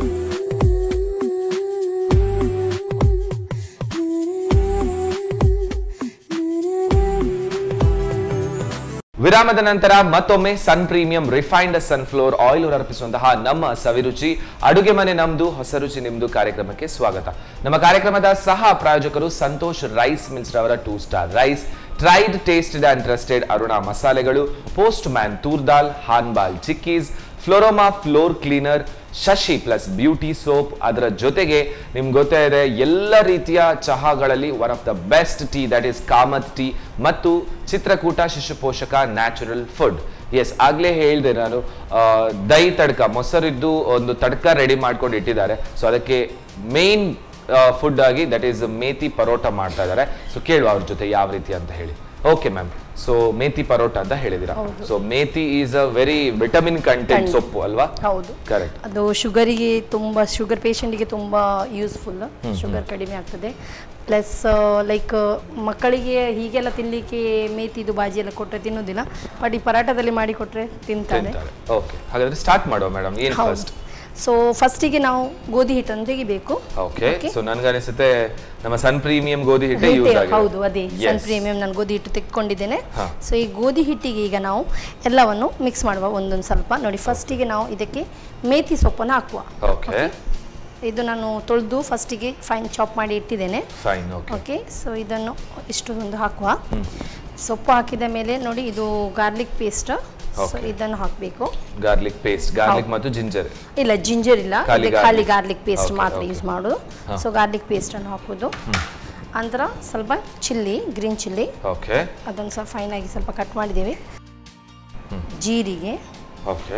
ವಿರಾಮದ ನಂತರ ಮತ್ತೊಮ್ಮೆ sun premium refined sunflower oil ಅರ್ಪಿಸುವಂತಹ ನಮ್ಮ ಸವಿರುಚಿ ಅಡುಗೆ ಮನೆ ನಮ್ದು ಹೊಸ ರುಚಿ ನಿಮ್ದು ಕಾರ್ಯಕ್ರಮಕ್ಕೆ ಸ್ವಾಗತ. ನಮ್ಮ ಕಾರ್ಯಕ್ರಮದ ಸಹ ಪ್ರಾಯೋಜಕರು ಸಂತೋಷ್ ರೈಸ್ ಮಿಲ್ಸ್ ರವರ two star rice, tried tasted and trusted Aruna ಮಸಾಲೆಗಳು, ಪೋಸ್ಟ್ ಮ್ಯಾನ್ ತೂರ್ ದಾಲ್, ಹಾನ್ಬಾಲ್ ಚಿಕ್ಕೀಸ್, Florama floor cleaner, Shashi plus beauty soap. ಅದರ ಜೊತೆಗೆ ನಿಮ್ಗೆ ಗೊತ್ತೇ ಇದೆ ಎಲ್ಲ ರೀತಿಯ ಚಹಾಗಳಲ್ಲಿ one of the best tea that is Kamath tea ಮತ್ತು ಚಿತ್ರಕೂಟ ಶಿಶು ಪೋಷಕ ನ್ಯಾಚುರಲ್ ಫುಡ್. ಎಸ್, ಆಗ್ಲೇ ಹೇಳಿದೆ ನಾನು, ದೈ ತಡ್ಕ ಮೊಸರಿದ್ದು ಒಂದು ತಡ್ಕ ರೆಡಿ ಮಾಡ್ಕೊಂಡು ಇಟ್ಟಿದ್ದಾರೆ. ಸೊ ಅದಕ್ಕೆ ಮೇನ್ ಫುಡ್ ಆಗಿ ದಟ್ ಈಸ್ ಮೇಥಿ ಪರೋಟ ಮಾಡ್ತಾ ಇದ್ದಾರೆ. ಸೊ ಕೇಳುವ ಅವ್ರ ಜೊತೆ ಯಾವ ರೀತಿ ಅಂತ ಹೇಳಿ. Okay ma'am, so methi paratha ಅಂತ ಹೇಳಿದಿರಾ. So methi is a very vitamin content ಸೊಪ್ಪು ಅಲ್ವಾ? ಹೌದು, ಕರೆಕ್ಟ್. ಅದು ಶುಗರಿಗೆ ತುಂಬಾ, ಶುಗರ್ ಪೇಷಂಟ್ಗೆ ತುಂಬಾ ಯೂಸ್ಫುಲ್, ಶುಗರ್ ಕಡಿಮೆ ಆಗ್ತದೆ. ಪ್ಲಸ್ ಲೈಕ್ ಮಕ್ಕಳಿಗೆ ಹೀಗೆಲ್ಲ ತಿನ್ನಲಿಕ್ಕೆ ಮೇಥಿದು ಬಾಜಿ ಎಲ್ಲ ಕೊಟ್ಟರೆ ತಿನ್ನೋದಿಲ್ಲ, ಬಟ್ ಈ ಪರಾಟದಲ್ಲಿ ಮಾಡಿ ಕೊಟ್ಟರೆ ತಿಂತಾರೆ. ಓಕೆ, ಹಾಗಾದ್ರೆ ಸ್ಟಾರ್ಟ್ ಮಾಡುವ ಮೇಡಮ್. ಏನು ಫಸ್ಟ್? ಸೊ ಫಸ್ಟಿಗೆ ನಾವು ಗೋಧಿ ಹಿಟ್ಟನ್ನು ತೆಗಿಬೇಕು. ಓಕೆ, ಸೊ ನನಗನಿಸುತ್ತೆ ನಮ್ಮ ಸನ್ ಪ್ರೀಮಿಯಂ ಗೋಧಿ ಹಿಟ್ಟೆ ಯೂಸ್ ಆಗಿದೆ. ಹೌದು, ಅದೇ ಸನ್ ಪ್ರೀಮಿಯಂ ನಾನು ಗೋಧಿ ಹಿಟ್ಟು ತೆಕ್ಕೊಂಡಿದ್ದೇನೆ. ಸೊ ಈ ಗೋಧಿ ಹಿಟ್ಟಿಗೆ ಈಗ ನಾವು ಎಲ್ಲವನ್ನು ಮಿಕ್ಸ್ ಮಾಡುವ ಒಂದೊಂದು ಸ್ವಲ್ಪ. ನೋಡಿ, ಫಸ್ಟಿಗೆ ನಾವು ಇದಕ್ಕೆ ಮೇಥಿ ಸೊಪ್ಪನ್ನು ಹಾಕುವ. ಓಕೆ, ಇದು ನಾನು ತೊಳೆದು ಫಸ್ಟಿಗೆ ಫೈನ್ ಚಾಪ್ ಮಾಡಿ ಇಟ್ಟಿದ್ದೇನೆ. Fine, okay. ಓಕೆ, ಸೊ ಇದನ್ನು ಇಷ್ಟು ಒಂದು ಹಾಕುವ. ಸೊಪ್ಪು ಹಾಕಿದ ಮೇಲೆ ನೋಡಿ, ಇದು ಗಾರ್ಲಿಕ್ ಪೇಸ್ಟ್, ಸೊ ಇದನ್ನು ಹಾಕಬೇಕು. ಗಾರ್ಲಿಕ್ ಪೇಸ್ಟ್, ಗಾರ್ಲಿಕ್ ಮತ್ತು ಜಿಂಜರ್ ಇಲ್ಲ, ಜಿಂಜರ್ ಇಲ್ಲ, ಖಾಲಿ ಗಾರ್ಲಿಕ್ ಪೇಸ್ಟ್ ಮಾತ್ರ ಯೂಸ್ ಮಾಡೋದು. ಸೊ ಗಾರ್ಲಿಕ್ ಪೇಸ್ಟ್ ಅನ್ನು ಹಾಕೋದು. ನಂತರ ಸ್ವಲ್ಪ ಚಿಲ್ಲಿ, ಗ್ರೀನ್ ಚಿಲ್ಲಿ, ಓಕೆ, ಅದನ್ನು ಸ್ವಲ್ಪ ಫೈನ್ ಆಗಿ ಸ್ವಲ್ಪ ಕಟ್ ಮಾಡಿದ್ದೇವೆ. ಜೀರಿಗೆ, ಓಕೆ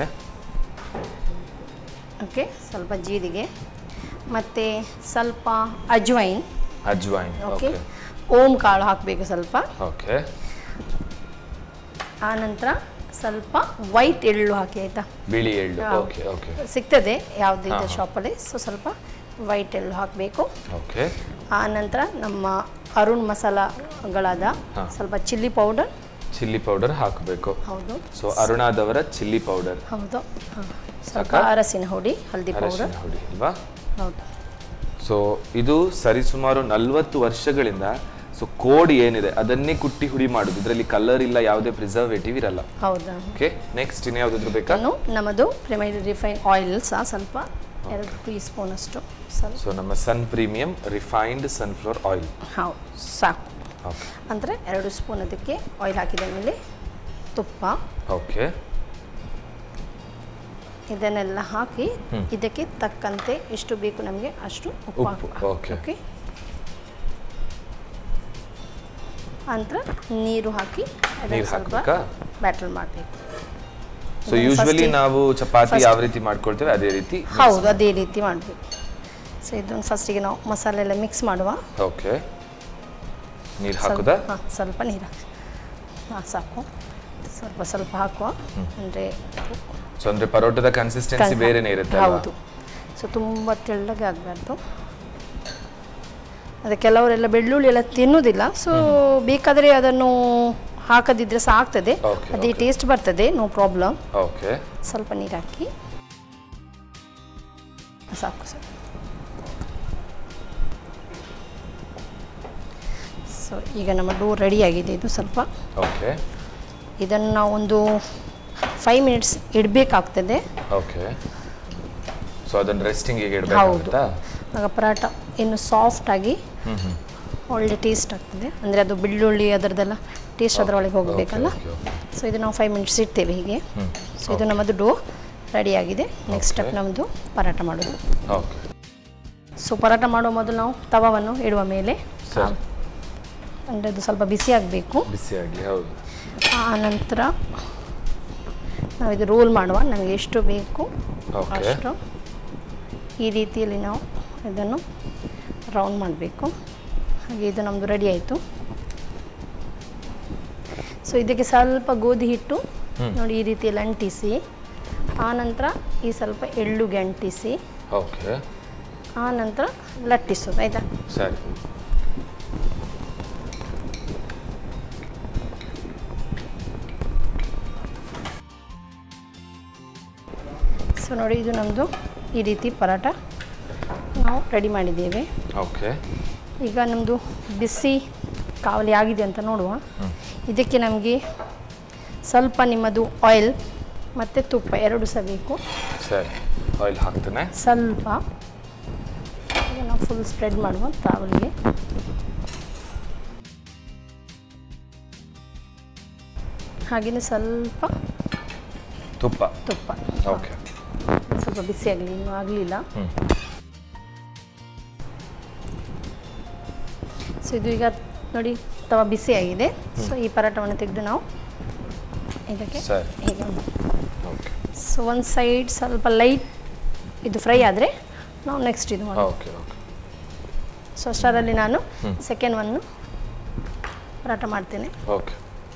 ಓಕೆ ಸ್ವಲ್ಪ ಜೀರಿಗೆ, ಮತ್ತೆ ಸ್ವಲ್ಪ ಅಜ್ವೈನ್, ಅಜ್ವೈನ್, ಓಕೆ. ಓಂ ಕಾಳು ಹಾಕಬೇಕು ಸ್ವಲ್ಪ. ಓಕೆ, ಆ ನಂತರ ಸ್ವಲ್ಪ ವೈಟ್ ಎಳ್ಳು ಹಾಕಿ, ಆಯ್ತಾ? ಬಿಳಿ ಎಳ್ಳು, ಓಕೆ ಓಕೆ, ಸಿಗ್ತದೆ ಯಾವುದಿದೆ ಶಾಪಲ್ಲಿ. ಸೊ ಸ್ವಲ್ಪ ವೈಟ್ ಎಳ್ಳು ಹಾಕಬೇಕು. ಓಕೆ. ಆ ನಂತರ ನಮ್ಮ ಅರುಣ್ ಮಸಾಲಗಳಾದ ಸ್ವಲ್ಪ ಚಿಲ್ಲಿ ಪೌಡರ್, ಚಿಲ್ಲಿ ಪೌಡರ್ ಹಾಕಬೇಕು. ಹೌದು. ಸೊ ಅರುಣಾದವರ ಚಿಲ್ಲಿ ಪೌಡರ್, ಹೌದು. ಸ್ವಲ್ಪ ಅರಸಿನ ಹುಡಿ, ಹಲ್ದಿ ಪೌಡರ್, ಹುಡಿ ಅಲ್ವಾ? ಹೌದು. ಸೊ ಇದು ಸರಿಸುಮಾರು ನಲ್ವತ್ತು ವರ್ಷಗಳಿಂದ ಸೊ ಕೋಡ್ ಏನಿದೆ ಅದನ್ನೇ ಕುಟ್ಟಿ ಹುಡಿ ಮಾಡುದು. ಇದರಲ್ಲಿ ಕಲರ್ ಇಲ್ಲ, ಯಾವುದೇ ಪ್ರಿಸರ್ವೇಟಿವ್ ಇರಲ್ಲ. ಹೌದಾ? ಓಕೆ, ನೆಕ್ಸ್ಟ್ ಇನ್ನು ಯಾವ್ದಾದ್ರು ಬೇಕಾ? ನಮ್ಮದು ಪ್ರೈಮರಿ ರಿಫೈನ್ ಆಯಿಲ್ ಸಹ ಸ್ವಲ್ಪ ಎರಡು ಟೀ ಸ್ಪೂನ್ ಅಷ್ಟು. ಸೊ ನಮ್ಮ sun premium refined sunflower oil, ಹೌದು, ಸಾಕು. ಓಕೆ. ಅಂದರೆ ಎರಡು ಸ್ಪೂನ್ ಅದಕ್ಕೆ ಆಯಿಲ್ ಹಾಕಿದ ಮೇಲೆ ತುಪ್ಪ, ಓಕೆ, ಇದನ್ನೆಲ್ಲ ಹಾಕಿ ಇದಕ್ಕೆ ತಕ್ಕಂತೆ ಎಷ್ಟು ಬೇಕು ನಮಗೆ ಅಷ್ಟು ಉಪ್ಪು ಹಾಕುವ. Okay okay. ನಂತರ ನೀರು ಹಾಕಿ ಅದನ್ನು ಸ್ವಲ್ಪ ಬ್ಯಾಟರ್ ಮಾಡಬೇಕು. ಸೊ ಯೂಶುವಲಿ ನಾವು ಚಪಾತಿ ಯಾವ ರೀತಿ ಮಾಡ್ಕೊಳ್ತೇವೆ ಅದೇ ರೀತಿ. ಹೌದು, ಅದೇ ರೀತಿ ಮಾಡಬೇಕು. ಸೊ ಇದನ್ನು ಫಸ್ಟಿಗೆ ನಾವು ಮಸಾಲೆ ಎಲ್ಲ ಮಿಕ್ಸ್ ಮಾಡುವ. ಓಕೆ, ನೀರು ಹಾಕುದಾ? ಹಾಂ, ಸ್ವಲ್ಪ ನೀರು ಹಾಕಿ. ಹಾಂ, ಸಾಕು. ಸೊ ಸ್ವಲ್ಪ ಸ್ವಲ್ಪ ಹಾಕುವ ಅಂದರೆ ಸೊ ಅಂದರೆ ಪರೋಟದ ಕನ್ಸಿಸ್ಟೆನ್ಸಿ ಬೇರೆನೇ ಇರುತ್ತೆ. ಹೌದು. ಸೊ ತುಂಬ ತೆಳ್ಳಗೆ ಆಗಬಾರ್ದು. ಅದೇ ಕೆಲವರೆಲ್ಲ ಬೆಳ್ಳುಳ್ಳಿ ಎಲ್ಲ ತಿನ್ನೋದಿಲ್ಲ, ಸೊ ಬೇಕಾದರೆ ಅದನ್ನು ಹಾಕದಿದ್ರೆ ಸಹ ಆಗ್ತದೆ, ಅದೇ ಟೇಸ್ಟ್ ಬರ್ತದೆ, ನೋ ಪ್ರಾಬ್ಲಮ್. ಓಕೆ. ಸ್ವಲ್ಪ ನೀರು ಹಾಕಿ ಸಾಕು ಸರ್. ಸೊ ಈಗ ನಮ್ಮ ಡೋ ರೆಡಿ ಆಗಿದೆ. ಇದು ಸ್ವಲ್ಪ ಓಕೆ. ಇದನ್ನು ನಾವು ಒಂದು ಫೈವ್ ಮಿನಿಟ್ಸ್ ಇಡಬೇಕಾಗ್ತದೆ. ಓಕೆ. ಸೊ ಅದನ್ನು ರೆಸ್ಟಿಂಗಿಗೆ ಇಡಬೇಕಾಗುತ್ತಾ? ಆಗ ಪರಾಟ ಇನ್ನು ಸಾಫ್ಟಾಗಿ ಒಳ್ಳೆ ಟೇಸ್ಟ್ ಆಗ್ತದೆ. ಅಂದರೆ ಅದು ಬೆಳ್ಳುಳ್ಳಿ ಅದರದ್ದೆಲ್ಲ ಟೇಸ್ಟ್ ಅದರೊಳಗೆ ಹೋಗಬೇಕಲ್ಲ. ಸೊ ಇದು ನಾವು ಫೈವ್ ಮಿನಿಟ್ಸ್ ಇಡ್ತೇವೆ ಹೀಗೆ. ಸೊ ಇದು ನಮ್ಮದು ಡೋ ರೆಡಿಯಾಗಿದೆ. ನೆಕ್ಸ್ಟ್ ಸ್ಟೆಪ್ ನಮ್ಮದು ಪರಾಟ ಮಾಡೋದು. ಸೊ ಪರಾಟ ಮಾಡುವ ಮೊದಲು ನಾವು ತವವನ್ನು ಇಡುವ ಮೇಲೆ ಅಂದರೆ ಅದು ಸ್ವಲ್ಪ ಬಿಸಿ ಆಗಬೇಕು. ಬಿಸಿಯಾಗಿ, ಹೌದು. ಆ ನಂತರ ನಾವು ಇದು ರೋಲ್ ಮಾಡುವ, ನಮಗೆ ಎಷ್ಟು ಬೇಕು ಅಷ್ಟು ಈ ರೀತಿಯಲ್ಲಿ ನಾವು ಇದನ್ನು ರೌಂಡ್ ಮಾಡಬೇಕು. ಹಾಗೆ ಇದು ನಮ್ಮದು ರೆಡಿ ಆಯಿತು. ಸೊ ಇದಕ್ಕೆ ಸ್ವಲ್ಪ ಗೋಧಿ ಹಿಟ್ಟು ನೋಡಿ ಈ ರೀತಿಯಲ್ಲಿ ಅಂಟಿಸಿ, ಆ ನಂತರ ಈ ಸ್ವಲ್ಪ ಎಳ್ಳುಗೆ ಅಂಟಿಸಿ, ಓಕೆ, ಆ ನಂತರ ಲಟ್ಟಿಸೋದು. ಆಯಿತಾ? ಸರಿ. ಸೊ ನೋಡಿ ಇದು ನಮ್ಮದು ಈ ರೀತಿ ಪರಾಟ ನಾವು ರೆಡಿ ಮಾಡಿದ್ದೇವೆ. ಓಕೆ. ಈಗ ನಮ್ಮದು ಬಿಸಿ ಕಾವಲಿ ಆಗಿದೆ ಅಂತ ನೋಡುವ. ಇದಕ್ಕೆ ನಮಗೆ ಸ್ವಲ್ಪ ನಿಮ್ಮದು ಆಯಿಲ್ ಮತ್ತು ತುಪ್ಪ ಎರಡು ಸಹ ಬೇಕು. ಸರಿ, ಆಯಿಲ್ ಹಾಕ್ತೇನೆ ಸ್ವಲ್ಪ. ಈಗ ನಾವು ಫುಲ್ ಸ್ಪ್ರೆಡ್ ಮಾಡುವ ಕಾವಲಿಗೆ. ಹಾಗೆಯೇ ಸ್ವಲ್ಪ ತುಪ್ಪ ತುಪ್ಪ ಓಕೆ. ಸ್ವಲ್ಪ ಬಿಸಿ ಆಗಲಿ, ಇನ್ನೂ ಆಗಲಿಲ್ಲ. ಸೊ ಇದು ಈಗ ನೋಡಿ ತವ ಬಿಸಿ ಆಗಿದೆ. ಸೊ ಈ ಪರಾಟವನ್ನು ತೆಗೆದು ನಾವು ಇದಕ್ಕೆ ಹೀಗೆ. ಸೊ ಒಂದು ಸೈಡ್ ಸ್ವಲ್ಪ ಲೈಟ್ ಇದು ಫ್ರೈ ಆದರೆ ನಾವು ನೆಕ್ಸ್ಟ್ ಇದು ಮಾಡಿ. Okay okay. ಸೊ ಅಷ್ಟರಲ್ಲಿ ನಾನು ಸೆಕೆಂಡ್ ಒನ್ನು ಪರಾಟ ಮಾಡ್ತೇನೆ. ಓಕೆ.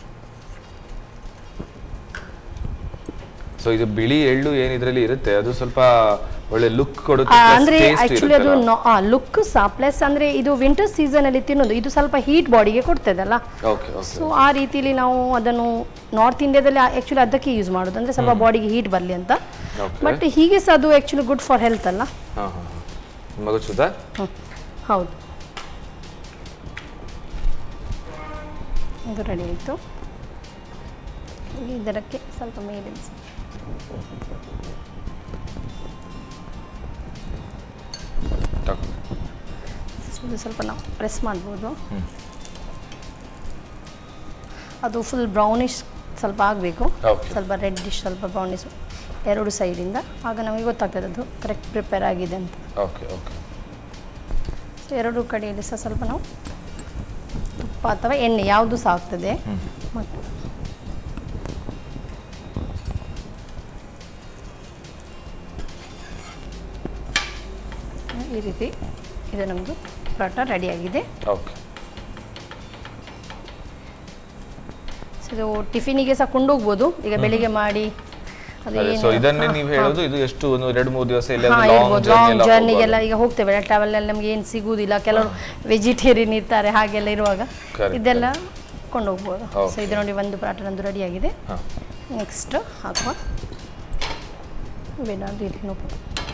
ಸೊ ಇದು ಬಿಳಿ ಎಳ್ಳು ಏನಿದ್ರಲ್ಲಿ ಇರುತ್ತೆ ಅದು ಸ್ವಲ್ಪ ಒಳ್ಳೆ ಲುಕ್ ಕೊಡುತ್ತೆ. ಅಂದ್ರೆ ಆಕ್ಚುಲಿ ಅದು ಲುಕ್ ಸಹ ಪ್ಲಸ್ ಅಂದ್ರೆ ಇದು ವಿಂಟರ್ ಸೀಸನ್ ಅಲ್ಲಿ ತಿನ್ನೋದು, ಇದು ಸ್ವಲ್ಪ ಹೀಟ್ ಬಾಡಿಗೆ ಕೊಡ್ತದಲ್ಲ. ಸೊ ಆ ರೀತಿಲಿ ನಾವು ಅದನ್ನು ನಾರ್ತ್ ಇಂಡಿಯಾದಲ್ಲಿ ಆಕ್ಚುಲಿ ಅದಕ್ಕೆ ಯೂಸ್ ಮಾಡೋದು, ಅಂದ್ರೆ ಸ್ವಲ್ಪ ಬಾಡಿಗೆ ಹೀಟ್ ಬರಲಿ ಅಂತ. ಬಟ್ ಹೀಗೆ ಸಹ ಅದು ಆಕ್ಚುಲಿ ಗುಡ್ ಫಾರ್ ಹೆಲ್ತ್ ಅಲ್ಲ. ಹೌದು. ಇದು ರೆಡಿ ಆಯಿತು. ಇದಕ್ಕೆ ಸ್ವಲ್ಪ ಮೇಲೆ ಇದು ಸ್ವಲ್ಪ ನಾವು ಪ್ರೆಸ್ ಮಾಡ್ಬೋದು. ಅದು ಫುಲ್ ಬ್ರೌನಿಶ್ ಸ್ವಲ್ಪ ಆಗಬೇಕು, ಸ್ವಲ್ಪ ರೆಡ್ಡಿಶ್ ಸ್ವಲ್ಪ ಬ್ರೌನಿಶ್ ಎರಡು ಸೈಡಿಂದ. ಆಗ ನಮಗೆ ಗೊತ್ತಾಗ್ತದೆ ಅದು ಕರೆಕ್ಟ್ ಪ್ರಿಪೇರ್ ಆಗಿದೆ ಅಂತ. Okay okay. ಎರಡು ಕಡೆಯಲ್ಲಿ ಸಹ ಸ್ವಲ್ಪ ನಾವು ತುಪ್ಪ ಅಥವಾ ಎಣ್ಣೆ ಯಾವುದು ಸಹ ಆಗ್ತದೆ. ಮತ್ತು ಈ ರೀತಿ ಇದು ನಮ್ಮದು ಪರಾಟ ರೆಡಿಯಾಗಿದೆ. ಓಕೆ. ಇದು ಟಿಫಿನಿಗೆ ಸಹ ಕೊಂಡೋಗ್ಬೋದು, ಈಗ ಬೆಳಿಗ್ಗೆ ಮಾಡಿ. ಸೊ ಇದನ್ನೇ ನೀವು ಹೇಳೋದು ಇದು ಎಷ್ಟು ಒಂದು ಎರಡು ಮೂರು ದಿವಸ ಇಲ್ಲ ಲಾಂಗ್ ಜರ್ನಿಗೆಲ್ಲ ಈಗ ಹೋಗ್ತೇವೆ ಟ್ರಾವೆಲ್ ಅಲ್ಲಿ ನಮಗೆ ಏನು ಸಿಗುವುದಿಲ್ಲ, ಕೆಲವರು ವೆಜಿಟೇರಿಯನ್ ಇರ್ತಾರೆ, ಹಾಗೆಲ್ಲ ಇರುವಾಗ ಇದೆಲ್ಲ ಕೊಂಡೋಗ್ಬೋದು. ಸೊ ಇದು ನೋಡಿ ಒಂದು ಪರಾಟ ನಂದು ರೆಡಿ ಆಗಿದೆ. ನೆಕ್ಸ್ಟ್ ಹಾಕುವ ಬೇಡ ರೀತಿ ನೋಡು.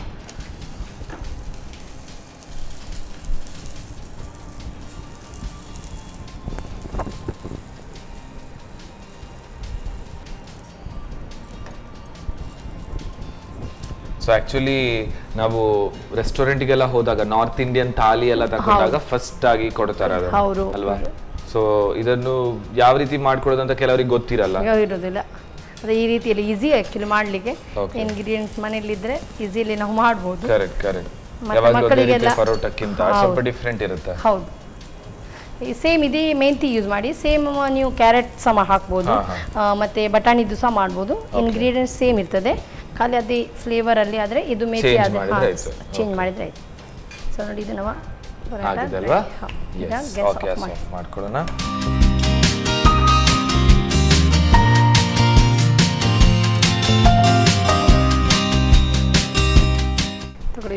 ಸೊ ಆಕ್ಚುಲಿ ನಾವು ರೆಸ್ಟೋರೆಂಟ್ಗೆಲ್ಲ ಹೋದಾಗ ನಾರ್ತ್ ಇಂಡಿಯನ್ ಥಾಲಿ ಎಲ್ಲ ತಗೊಂಡಾಗ ಫಸ್ಟ್ ಆಗಿ ಕೊಡ್ತಾರೆ ಅದು ಅಲ್ವಾ. ಸೊ ಇದನ್ನು ಯಾವ ರೀತಿ ಮಾಡ್ಕೊಳ್ಳೋದು ಅಂತ ಕೆಲವರಿಗೆ ಗೊತ್ತಿರಲ್ಲ, ಇರೋದಿಲ್ಲ. ಅದೇ ಈ ರೀತಿಯಲ್ಲಿ ಈಸಿ ಆಕ್ಚುಲಿ ಮಾಡ್ಲಿಕ್ಕೆ, ಇಂಗ್ರೀಡಿಯೆಂಟ್ಸ್ ಮನೆಯಲ್ಲಿ ಇದ್ರೆ ಈಸಿಲಿ ನಾವು ಮಾಡ್ಬೋದು. Correct correct. ಮಕ್ಕಳಿಗೆಲ್ಲ ಪರೋಟಕ್ಕಿಂತ ಸ್ವಲ್ಪ ಡಿಫ್ರೆಂಟ್ ಇರುತ್ತೆ. ಹೌದು. ಸೇಮ್ ಇದೇ ಮೆಂತಿ ಯೂಸ್ ಮಾಡಿ, ಸೇಮ್ ನೀವು ಕ್ಯಾರೆಟ್ ಸಹ ಹಾಕ್ಬೋದು, ಮತ್ತೆ ಬಟಾಣಿದು ಸಹ ಮಾಡ್ಬೋದು. ಇಂಗ್ರೀಡಿಯೆಂಟ್ಸ್ ಸೇಮ್ ಇರ್ತದೆ, ಖಾಲಿ ಅದೇ ಫ್ಲೇವರ್ ಅಲ್ಲಿ ಆದ್ರೆ ಇದು ಮೇಥಿ ಆದ್ರೆ ಚೇಂಜ್ ಮಾಡಿದ್ರೆ ಆಯ್ತು. ಸೊ ನೋಡಿ ಇದು ನಾವು ಆಗಿದಲ್ವಾ. ಓಕೆ, ಆಫ್ ಮಾಡ್ಕೊಳ್ಳೋಣ.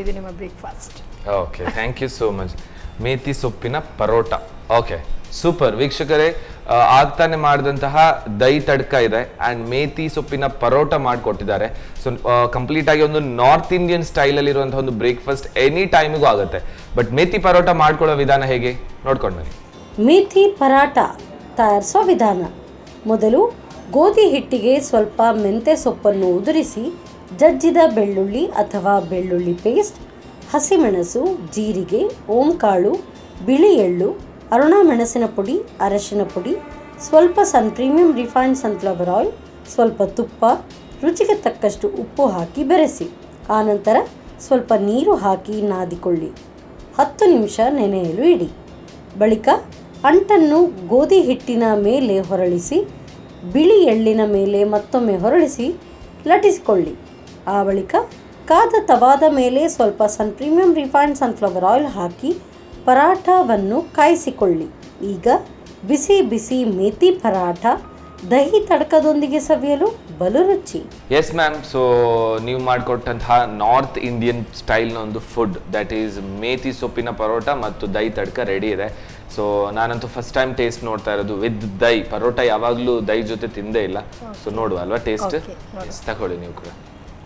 ಇದು ನಿಮ್ಮ breakfast. Okay, thank you so much. Methi ಸೊಪ್ಪಿನ ಪರೋಟ. Okay, super. ವೀಕ್ಷಕರೇ, ಆಗ್ತಾನೆ ಮಾಡಿದಂತಹ ದಹಿ ತಡ್ಕ ಇದೆ ಆ್ಯಂಡ್ ಮೇಥಿ ಸೊಪ್ಪಿನ ಪರೋಟ ಮಾಡಿಕೊಟ್ಟಿದ್ದಾರೆ. ಸೊ ಕಂಪ್ಲೀಟ್ ಆಗಿ ಒಂದು ನಾರ್ತ್ ಇಂಡಿಯನ್ ಸ್ಟೈಲಲ್ಲಿ ಇರುವಂತಹ ಒಂದು ಬ್ರೇಕ್ಫಾಸ್ಟ್ ಎನಿ ಟೈಮಿಗೂ ಆಗುತ್ತೆ. ಬಟ್ ಮೇಥಿ ಪರೋಟ ಮಾಡ್ಕೊಳ್ಳೋ ವಿಧಾನ ಹೇಗೆ ನೋಡ್ಕೊಂಡು ಬನ್ನಿ. ಮೇಥಿ ಪರಾಟ ತಯಾರಿಸೋ ವಿಧಾನ. ಮೊದಲು ಗೋಧಿ ಹಿಟ್ಟಿಗೆ ಸ್ವಲ್ಪ ಮೆಂತ್ಯ ಸೊಪ್ಪನ್ನು ಉದುರಿಸಿ ಜಜ್ಜಿದ ಬೆಳ್ಳುಳ್ಳಿ ಅಥವಾ ಬೆಳ್ಳುಳ್ಳಿ ಪೇಸ್ಟ್, ಹಸಿಮೆಣಸು, ಜೀರಿಗೆ, ಓಂಕಾಳು, ಬಿಳಿ ಎಳ್ಳು, ಅರುಣ ಮೆಣಸಿನ ಪುಡಿ, ಅರಶಿನ ಪುಡಿ, ಸ್ವಲ್ಪ sun premium refined sunflower oil, ಸ್ವಲ್ಪ ತುಪ್ಪ, ರುಚಿಗೆ ತಕ್ಕಷ್ಟು ಉಪ್ಪು ಹಾಕಿ ಬೆರೆಸಿ. ಆನಂತರ ಸ್ವಲ್ಪ ನೀರು ಹಾಕಿ ನಾದಿಕೊಳ್ಳಿ. ಹತ್ತು ನಿಮಿಷ ನೆನೆಯಲು ಇಡಿ. ಬಳಿಕ ಅಂಟನ್ನು ಗೋಧಿ ಹಿಟ್ಟಿನ ಮೇಲೆ ಹೊರಳಿಸಿ ಬಿಳಿ ಎಳ್ಳಿನ ಮೇಲೆ ಮತ್ತೊಮ್ಮೆ ಹೊರಳಿಸಿ ಲಟ್ಟಿಸಿಕೊಳ್ಳಿ. ಆ ಬಳಿಕ ಕಾದ ತವಾದ ಮೇಲೆ ಸ್ವಲ್ಪ sun premium refined sunflower oil ಹಾಕಿ ಪರಾಠವನ್ನು ಕಾಯಿಸಿಕೊಳ್ಳಿ. ಈಗ ಬಿಸಿ ಬಿಸಿ ಮೇಥಿ ಪರಾಠ ದಹಿ ತಡಕದೊಂದಿಗೆ ಸವಿಯಲು ಬಲು ರುಚಿ. ಎಸ್ ಮ್ಯಾಮ್, ಸೊ ನೀವು ಮಾಡಿಕೊಟ್ಟಂತಹ ನಾರ್ತ್ ಇಂಡಿಯನ್ ಸ್ಟೈಲ್ನ ಒಂದು ಫುಡ್ ದಟ್ ಈಸ್ ಮೇಥಿ ಸೊಪ್ಪಿನ ಪರೋಟ ಮತ್ತು ದಹಿ ತಡ್ಕ ರೆಡಿ ಇದೆ. ಸೊ ನಾನಂತೂ ಫಸ್ಟ್ ಟೈಮ್ ಟೇಸ್ಟ್ ನೋಡ್ತಾ ಇರೋದು ವಿತ್ ದಹಿ. ಪರೋಟ ಯಾವಾಗಲೂ ದಹಿ ಜೊತೆ ತಿಂದೇ ಇಲ್ಲ. ಸೊ ನೋಡುವ ಅಲ್ವಾ ಟೇಸ್ಟ್. ತಗೊಳ್ಳಿ ನೀವು ಕೂಡ.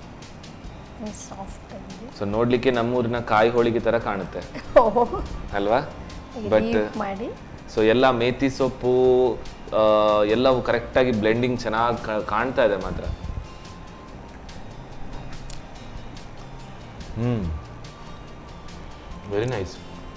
ಸೊ ನೋಡ್ಲಿಕ್ಕೆ ನಮ್ಮೂರಿನ ಕಾಯಿ ಹೋಳಿಗೆ ತರ ಕಾಣುತ್ತೆ ಅಲ್ವಾ? ಬಟ್ ಸೊ ಎಲ್ಲ ಮೇಥಿ ಸೊಪ್ಪು ಎಲ್ಲವೂ ಕರೆಕ್ಟಾಗಿ ಬ್ಲೆಂಡಿಂಗ್ ಚೆನ್ನಾಗಿ ಕಾಣ್ತಾ ಇದೆ ಮಾತ್ರ. ಹ್ಮ್, ವೆರಿ ನೈಸ್.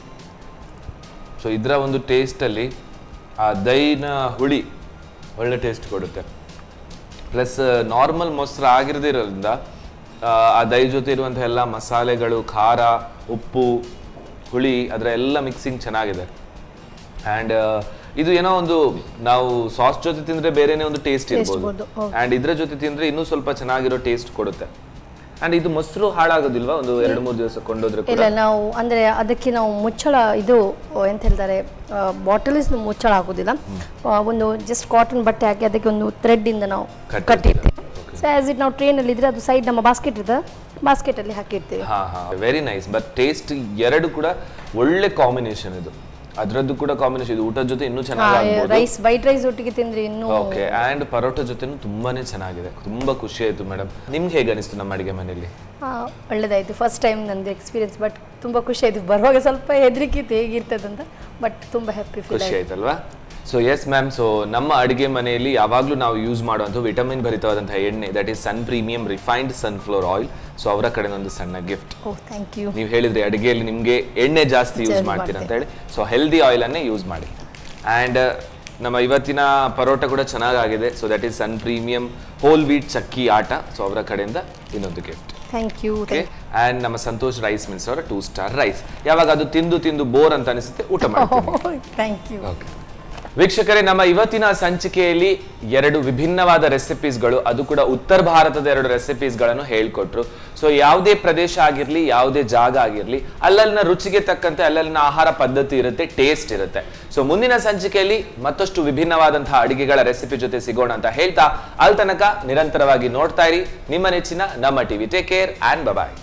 ಸೊ ಇದರ ಒಂದು ಟೇಸ್ಟಲ್ಲಿ ಆ ದಹಿನ ಹುಳಿ ಒಳ್ಳೆ ಟೇಸ್ಟ್ ಕೊಡುತ್ತೆ. ಪ್ಲಸ್ ನಾರ್ಮಲ್ ಮೊಸರು ಆಗಿರದಿರೋದ್ರಿಂದ ಆ ದಹಿ ಜೊತೆ ಇರುವಂಥ ಎಲ್ಲ ಮಸಾಲೆಗಳು, ಖಾರ, ಉಪ್ಪು, ಹುಳಿ, ಅದರ ಎಲ್ಲ ಮಿಕ್ಸಿಂಗ್ ಚೆನ್ನಾಗಿದೆ. ಆ್ಯಂಡ್ ಇದು ಏನೋ ಒಂದು ನಾವು ಸಾಸ್ ಜೊತೆ ತಿಂದರೆ ಬೇರೆನೇ ಒಂದು ಟೇಸ್ಟ್ ಇರ್ಬೋದು. ಆ್ಯಂಡ್ ಇದ್ರ ಜೊತೆ ತಿಂದರೆ ಇನ್ನೂ ಸ್ವಲ್ಪ ಚೆನ್ನಾಗಿರೋ ಟೇಸ್ಟ್ ಕೊಡುತ್ತೆ. ಆ್ಯಂಡ್ ಇದು ಮೊಸರು ಹಾಳಾಗೋದಿಲ್ವಾ ಒಂದು ಎರಡು ಮೂರು ದಿವಸ ಕೊಂಡೋದ್ರೆ? ಇಲ್ಲ, ನಾವು ಅಂದರೆ ಅದಕ್ಕೆ ನಾವು ಮುಚ್ಚಳ, ಇದು ಎಂತ ಹೇಳ್ತಾರೆ, ಬಾಟಲ್ಸ್ ಮುಚ್ಚಳ ಹಾಕೋದಿಲ್ಲ. ಒಂದು ಜಸ್ಟ್ ಕಾಟನ್ ಬಟ್ಟೆ ಹಾಕಿ ಅದಕ್ಕೆ ಒಂದು ಥ್ರೆಡ್ ಇಂದ ನಾವು ಕಟ್ಟಿರ್ತೀವಿ. ಸೊ ಆಸ್ ಇಟ್ ನಾವು ಟ್ರೈನಲ್ಲಿ ಇದ್ರೆ ಅದು ಸೈಡ್ ನಮ್ಮ ಬಾಸ್ಕೆಟ್ ಇದೆ, ಬಾಸ್ಕೆಟ್ ಅಲ್ಲಿ ಹಾಕಿರ್ತೀವಿ. ಹಾ ಹಾ ವೆರಿ ನೈಸ್. ಬಟ್ ಟೇಸ್ಟ್ ಎರಡು ಕೂಡ ಒಳ್ಳೆ ಕಾಂಬಿನೇಷನ್. ಇದು ಅದರದ್ದು ಕೂಡ ಕಾಂಬಿನೇಷನ್. ಇದು ಊಟದ ಜೊತೆ ಇನ್ನೂ ಚೆನ್ನಾಗಿ ರೈಸ್, ವೈಟ್ ರೈಸ್ ಒಟ್ಟಿಗೆ ತಿಂದ್ರೆ ಇನ್ನೂ ಓಕೆ. ಆ್ಯಂಡ್ ಪರೋಟ ಜೊತೆನೂ ತುಂಬಾನೇ ಚೆನ್ನಾಗಿದೆ. ತುಂಬಾ ಖುಷಿ ಆಯ್ತು ಮೇಡಮ್. ನಿಮ್ಗೆ ಹೇಗೆ ಅನಿಸ್ತು ನಮ್ಮ ಅಡಿಗೆ ಮನೆಯಲ್ಲಿ? ಒಳ್ಳೇದಾಯ್ತು. ಫಸ್ಟ್ ಟೈಮ್ ನಂದು ಎಕ್ಸ್ಪೀರಿಯನ್ಸ್. ಬಟ್ ತುಂಬಾ ಖುಷಿ ಆಯ್ತು. ಬರುವಾಗ ಸ್ವಲ್ಪ ಹೆದರಿಕೆ ಇತ್ತು ಹೇಗಿರ್ತದಂತ, ಬಟ್ ತುಂಬಾ ಹ್ಯಾಪಿ ಫೀಲ್ ಖುಷಿ ಆಯ್ತಲ್ವಾ? ಸೊ ಎಸ್ ಮ್ಯಾಮ್, ಸೊ ನಮ್ಮ ಅಡುಗೆ ಮನೆಯಲ್ಲಿ ಯಾವಾಗಲೂ ನಾವು ಯೂಸ್ ಮಾಡುವಂಥ ವಿಟಮಿನ್ ಭರಿತವಾದಂತಹ ಎಣ್ಣೆ that is sun premium refined sunflower oil. So ಅವರ ಕಡೆ ಒಂದು ಸಣ್ಣ ಗಿಫ್ಟ್. Thank you. ನೀವು ಹೇಳಿದ್ರಿ ಅಡುಗೆಯಲ್ಲಿ ನಿಮಗೆ ಎಣ್ಣೆ ಜಾಸ್ತಿ ಯೂಸ್ ಮಾಡ್ತೀರಾ ಅಂತ ಹೇಳಿ. ಸೊ ಹೆಲ್ದಿ ಆಯಿಲ್ ಅನ್ನೇ ಯೂಸ್ ಮಾಡಿ. ಆ್ಯಂಡ್ ನಮ್ಮ ಇವತ್ತಿನ ಪರೋಟ ಕೂಡ ಚೆನ್ನಾಗಿದೆ. So that is sun premium whole wheat chakki atta. So ಅವರ ಕಡೆಯಿಂದ ಇನ್ನೊಂದು ಗಿಫ್ಟ್. Thank you. ಆ್ಯಂಡ್ ನಮ್ಮ ಸಂತೋಷ್ ರೈಸ್ ಮಿಲ್ಸ್ ಅವರ ಟೂ ಸ್ಟಾರ್ ರೈಸ್. ಯಾವಾಗ ಅದು ತಿಂದು ತಿಂದು ಬೋರ್ ಅಂತ ಅನಿಸುತ್ತೆ ಊಟ ಮಾಡ್ತೀವಿ. Thank you. ಓಕೆ ವೀಕ್ಷಕರೇ, ನಮ್ಮ ಇವತ್ತಿನ ಸಂಚಿಕೆಯಲ್ಲಿ ಎರಡು ವಿಭಿನ್ನವಾದ ರೆಸಿಪೀಸ್ಗಳು, ಅದು ಕೂಡ ಉತ್ತರ ಭಾರತದ ಎರಡು ರೆಸಿಪೀಸ್ಗಳನ್ನು ಹೇಳ್ಕೊಟ್ರು. ಸೊ ಯಾವುದೇ ಪ್ರದೇಶ ಆಗಿರಲಿ, ಯಾವುದೇ ಜಾಗ ಆಗಿರಲಿ, ಅಲ್ಲಲ್ಲಿನ ರುಚಿಗೆ ತಕ್ಕಂತೆ ಅಲ್ಲಲ್ಲಿನ ಆಹಾರ ಪದ್ಧತಿ ಇರುತ್ತೆ, ಟೇಸ್ಟ್ ಇರುತ್ತೆ. ಸೊ ಮುಂದಿನ ಸಂಚಿಕೆಯಲ್ಲಿ ಮತ್ತಷ್ಟು ವಿಭಿನ್ನವಾದಂತಹ ಅಡಿಗೆಗಳ ರೆಸಿಪಿ ಜೊತೆ ಸಿಗೋಣ ಅಂತ ಹೇಳ್ತಾ, ಅಲ್ಲಿ ತನಕ ನಿರಂತರವಾಗಿ ನೋಡ್ತಾ ಇರಿ ನಿಮ್ಮ ನೆಚ್ಚಿನ Namma TV. Take care and bye.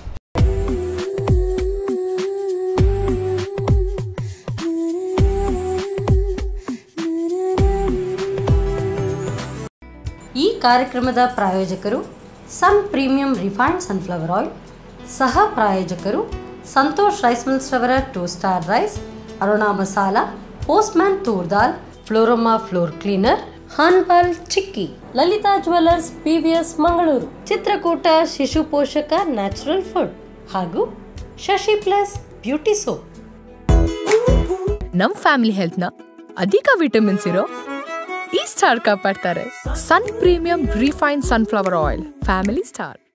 ಈ ಕಾರ್ಯಕ್ರಮದ ಪ್ರಾಯೋಜಕರು sun premium refined sunflower oil, ಸಹ ಪ್ರಾಯೋಜಕರು ಸಂತೋಷ್ ರೈಸ್ ಮಿಲ್ಸ್ ರವರ two star rice, Aruna masala, postman toor dal, Florama floor cleaner, ಹಾನ್ಪಾಲ್ ಚಿಕ್ಕಿ, ಲಲಿತಾ ಜ್ಯುವೆಲ್ಲರ್ಸ್ ಪಿವಿಎಸ್ ಮಂಗಳೂರು, ಚಿತ್ರಕೂಟ ಶಿಶು ಪೋಷಕ ನ್ಯಾಚುರಲ್ ಫುಡ್ ಹಾಗೂ ಶಶಿ ಪ್ಲಸ್ ಬ್ಯೂಟಿ ಸೋಪ್. ನಮ್ ಫ್ಯಾಮಿಲಿ ಹೆಲ್ತ್ ನ ಅಧಿಕ ವಿಟಮಿನ್ಸ್ ಇರೋ ಈ ಸ್ಟಾರ್ ಕಾಪಾಡ್ತಾರೆ. Sun premium refined sunflower oil, family star.